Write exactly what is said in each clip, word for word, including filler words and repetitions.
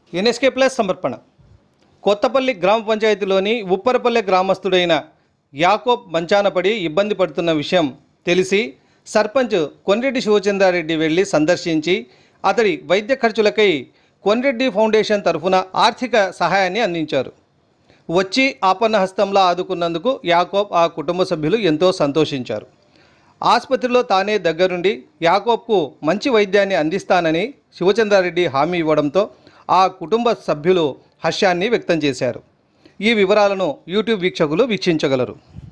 NSK plus సమర్పణ. కొత్తపల్లి గ్రామ పంచాయతీలోని ఉప్పరపల్లె గ్రామస్తుడైన యాకోబ్ మంచానపడి ఇబ్బంది పడుతున్న విషయం తెలిసి సర్పంచ్ కొన్రెడ్డి శివచంద్రారెడ్డి వెళ్లి సందర్శించి అతడి వైద్య ఖర్చులకై కొన్రెడ్డి ఫౌండేషన్ తరఫున ఆర్థిక సహాయాన్ని అందించారు. వచ్చి ఆపన్న హస్తంలా ఆదుకున్నందుకు యాకోబ్ ఆ కుటుంబ సభ్యులు ఎంతో సంతోషించారు. ఆసుపత్రిలో తానే దగ్గరుండి యాకోబ్కు మంచి వైద్యాన్ని అందిస్తానని శివచంద్రారెడ్డి హామీ ఇవ్వడంతో ఆ కుటుంబ సభ్యులు హర్షాన్ని వ్యక్తం చేశారు. ఈ వివరాలను యూట్యూబ్ వీక్షకులు వీక్షించగలరు.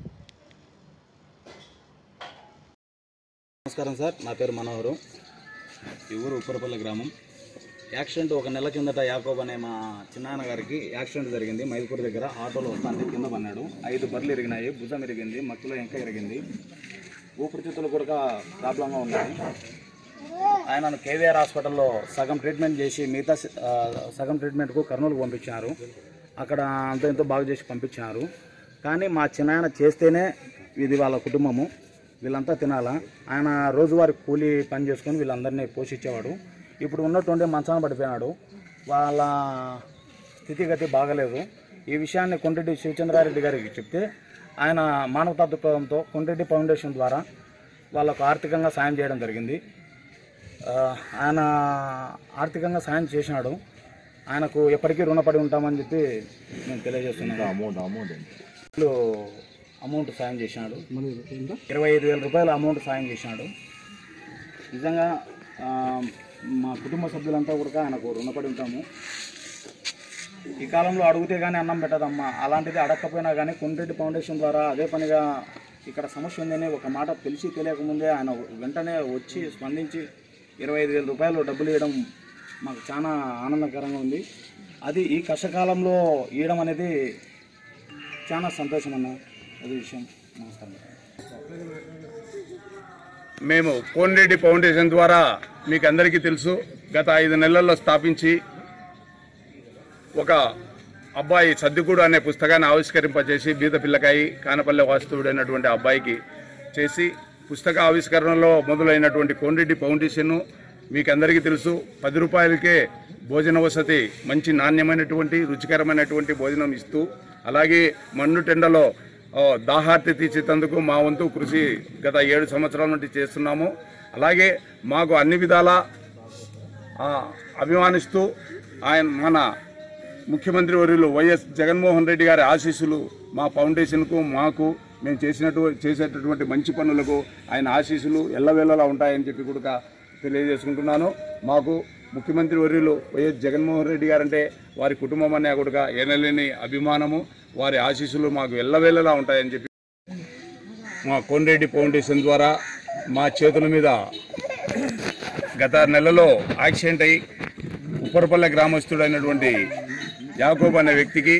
నమస్కారం సార్, నా పేరు మనోహరు. ఈ ఊరు ఉప్పరపల్లి గ్రామం. యాక్సిడెంట్ ఒక నెల కిందట యాకోబ్ అనే మా చిన్నాన్న గారికి యాక్సిడెంట్ జరిగింది. మైదుకూరు దగ్గర ఆటోలో వస్తాంటే కింద పన్నాడు. ఐదు బర్రెలు ఇరిగినాయి, భుజం ఇరిగింది, మక్కులో ఇంకా ఇరిగింది, ఊపిరితిత్తులు కూడా ప్రాబ్లంగా ఉన్నాయి. ఆయనను కేవీఆర్ హాస్పిటల్లో సగం ట్రీట్మెంట్ చేసి మిగతా సగం ట్రీట్మెంట్కు కర్నూలుకు పంపించారు. అక్కడ అంత ఎంతో బాగు చేసి పంపించారు. కానీ మా చిన్నాయన చేస్తేనే ఇది వాళ్ళ కుటుంబము, వీళ్ళంతా తినాలా. ఆయన రోజువారి కూలీ పని చేసుకొని వీళ్ళందరినీ పోషించేవాడు. ఇప్పుడు ఉన్నటువంటి మంచాన పడిపోయినాడు. వాళ్ళ స్థితిగతి బాగలేదు. ఈ విషయాన్ని కొండ్రెడ్డి శివచంద్రారెడ్డి గారికి చెప్తే ఆయన మానవతాత్వంతో కొండ్రెడ్డి ఫౌండేషన్ ద్వారా వాళ్ళకు ఆర్థికంగా సాయం చేయడం జరిగింది. ఆయన ఆర్థికంగా సాయం చేసినాడు. ఆయనకు ఎప్పటికీ రుణపడి ఉంటామని చెప్పి నేను తెలియజేస్తున్నాను. అమౌంట్ అమౌంట్ అమౌంట్ సాయం చేసినాడు. ఇరవై ఐదు వేల రూపాయల అమౌంట్ సాయం చేసినాడు. నిజంగా మా కుటుంబ సభ్యులంతా కూడా ఆయనకు రుణపడి ఉంటాము. ఈ కాలంలో అడిగితే కానీ అన్నం పెట్టదమ్మా, అలాంటిది అడగకపోయినా కానీ కొండ్రెడ్డి ఫౌండేషన్ ద్వారా అదే పనిగా ఇక్కడ సమస్య ఉందని ఒక మాట తెలిసి తెలియకముందే ఆయన వెంటనే వచ్చి స్పందించి ఇరవై ఐదు వేల రూపాయలు డబ్బులు ఇవ్వడం మాకు చాలా ఆనందకరంగా ఉంది. అది ఈ కష్టకాలంలో ఇవ్వడం అనేది చాలా సంతోషం అన్న, అది విషయం. నమస్కారం. మేము కోన్రెడ్డి ఫౌండేషన్ ద్వారా మీకు అందరికీ తెలుసు, గత ఐదు నెలల్లో స్థాపించి ఒక అబ్బాయి సర్దికుడు అనే పుస్తకాన్ని ఆవిష్కరింపజేసి బీద పిల్లకాయి కానపల్లె వాస్తువుడు అయినటువంటి అబ్బాయికి చేసి పుస్తక ఆవిష్కరణలో మొదలైనటువంటి కోన్రెడ్డి ఫౌండేషన్ మీకు అందరికీ తెలుసు, పది రూపాయలకే భోజన వసతి, మంచి నాణ్యమైనటువంటి రుచికరమైనటువంటి భోజనం ఇస్తూ, అలాగే మన్ను టెండలో దాహార్తి తీర్చేందుకు మా వంతు కృషి గత ఏడు సంవత్సరాల నుండి చేస్తున్నాము. అలాగే మాకు అన్ని విధాలా అభిమానిస్తూ ఆయన మన ముఖ్యమంత్రి వర్యులు వైఎస్ జగన్మోహన్ రెడ్డి గారి ఆశీస్సులు మా ఫౌండేషన్కు, మాకు మేము చేసినట్టు చేసేటటువంటి మంచి పనులకు ఆయన ఆశీస్సులు ఎల్లవేళలా ఉంటాయని చెప్పి కూడా తెలియజేసుకుంటున్నాను. మాకు ముఖ్యమంత్రి వర్యులు వైఎస్ జగన్మోహన్ రెడ్డి గారంటే వారి కుటుంబం అనే కూడా ఎనలేని అభిమానము, వారి ఆశీస్సులు మాకు ఎల్లవేళలా ఉంటాయని చెప్పి మా కోన్రెడ్డి ఫౌండేషన్ ద్వారా మా చేతుల మీద గత నెలలో యాక్సిడెంట్ అయ్యి ఉప్పరపల్లె గ్రామస్తుడైనటువంటి యాకోబ్ అనే వ్యక్తికి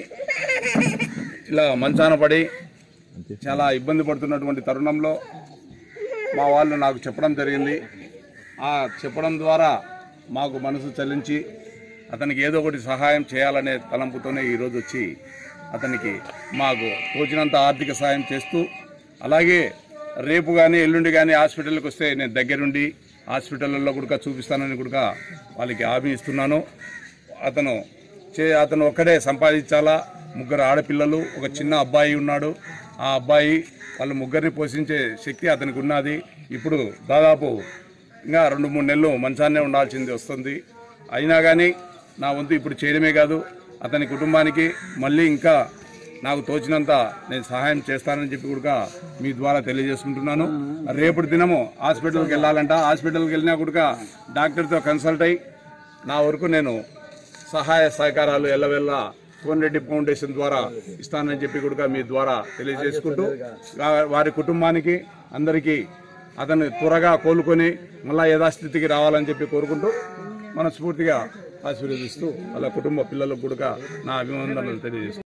ఇలా మంచాన పడి చాలా ఇబ్బంది పడుతున్నటువంటి తరుణంలో మా వాళ్ళు నాకు చెప్పడం జరిగింది. ఆ చెప్పడం ద్వారా మాకు మనసు చలించి అతనికి ఏదో ఒకటి సహాయం చేయాలనే తలంపుతోనే ఈరోజు వచ్చి అతనికి మాకు తోచినంత ఆర్థిక సహాయం చేస్తూ, అలాగే రేపు కానీ ఎల్లుండి కానీ హాస్పిటల్కి వస్తే నేను దగ్గరుండి హాస్పిటల్లో కూడా చూపిస్తానని కూడా వాళ్ళకి హామీ ఇస్తున్నాను. అతను చే అతను ఒక్కడే సంపాదించాలా. ముగ్గురు ఆడపిల్లలు, ఒక చిన్న అబ్బాయి ఉన్నాడు. ఆ అబ్బాయి వాళ్ళ ముగ్గురిని పోషించే శక్తి అతనికి ఉన్నది. ఇప్పుడు దాదాపు ఇంకా రెండు మూడు నెలలు మంచాన్నే ఉండాల్సింది వస్తుంది. అయినా కానీ నా వంతు ఇప్పుడు చేయడమే కాదు, అతని కుటుంబానికి మళ్ళీ ఇంకా నాకు తోచినంత నేను సహాయం చేస్తానని చెప్పి కూడా మీ ద్వారా తెలియజేసుకుంటున్నాను. రేపటి దినము హాస్పిటల్కి వెళ్ళాలంట. హాస్పిటల్కి వెళ్ళినా కూడా డాక్టర్తో కన్సల్ట్ అయ్యి నా వరకు నేను సహాయ సహకారాలు ఎల్లవెల్ల కోన్రెడ్డి ఫౌండేషన్ ద్వారా ఇస్తానని చెప్పి కూడా మీ ద్వారా తెలియజేసుకుంటూ వారి కుటుంబానికి అందరికీ అతను త్వరగా కోలుకొని మళ్ళా యథాస్థితికి రావాలని చెప్పి కోరుకుంటూ మనస్ఫూర్తిగా ఆశీర్వదిస్తూ వాళ్ళ కుటుంబ పిల్లలకు కూడా నా అభినందనలు తెలియజేస్తాను.